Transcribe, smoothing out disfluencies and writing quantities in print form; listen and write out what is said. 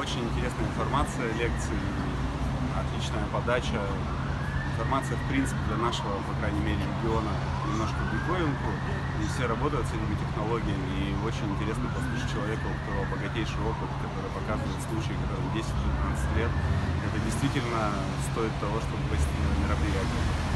Очень интересная информация, лекции, отличная подача. Информация, в принципе, для нашего, по крайней мере, региона немножко в диковинку. И все работают с этими технологиями. И очень интересно послушать человека, у которого богатейший опыт, который показывает случаи, которым 10-15 лет. Это действительно стоит того, чтобы посетить это мероприятие.